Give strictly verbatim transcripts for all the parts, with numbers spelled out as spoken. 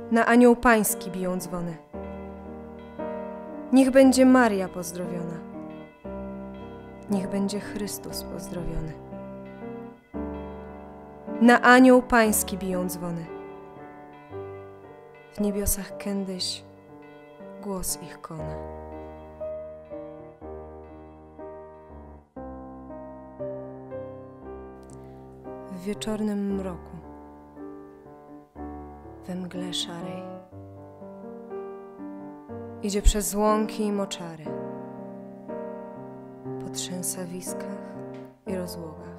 Na anioł pański biją dzwony. Niech będzie Maria pozdrowiona. Niech będzie Chrystus pozdrowiony. Na anioł pański biją dzwony. W niebiosach kędyś głos ich kona. W wieczornym mroku, we mgle szarej, idzie przez łąki i moczary, po trzęsawiskach i rozłogach,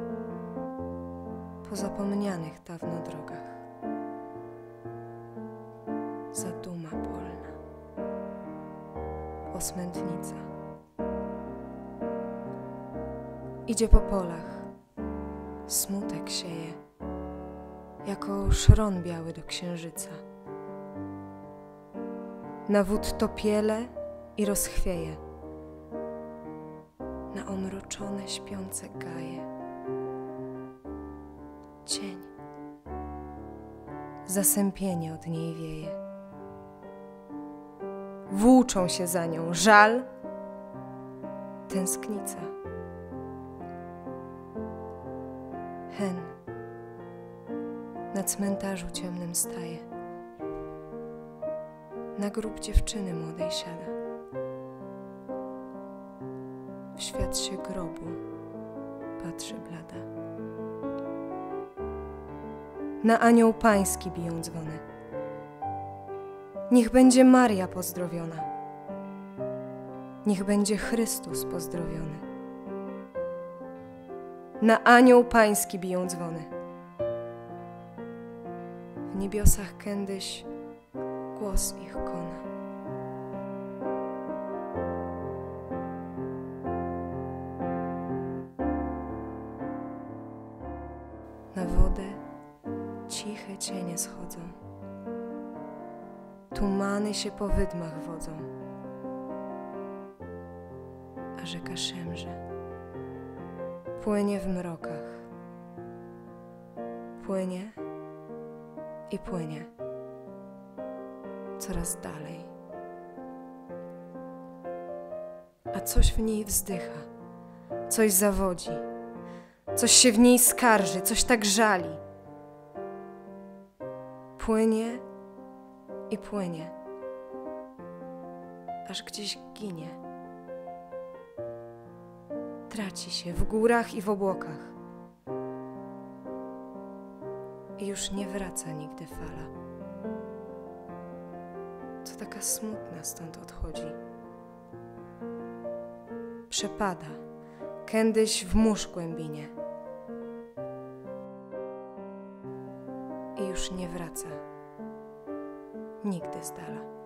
po zapomnianych dawno drogach. Zaduma polna, osmętnica. Idzie po polach, smutek sieje, jako szron biały do księżyca. Na wód topiele i rozchwieje, na omroczone śpiące gaje. Cień, zasępienie od niej wieje. Włóczą się za nią żal, tęsknica. Hen na cmentarzu ciemnym staje, na grób dziewczyny młodej siada. W świat się grobu patrzy blada. Na anioł pański biją dzwony. Niech będzie Maria pozdrowiona. Niech będzie Chrystus pozdrowiony. Na anioł pański biją dzwony. W niebiosach kędyś głos ich kona. Na wodę ciche cienie schodzą. Tumany się po wydmach wodzą, a rzeka szemrze, płynie w mrokach, płynie i płynie coraz dalej. A coś w niej wzdycha, coś zawodzi, coś się w niej skarży, coś tak żali. Płynie i płynie, aż gdzieś ginie. Traci się w górach i w obłokach i już nie wraca nigdy fala. Co taka smutna stąd odchodzi. Przepada kędyś w mórz głębinie i już nie wraca nigdy z dala.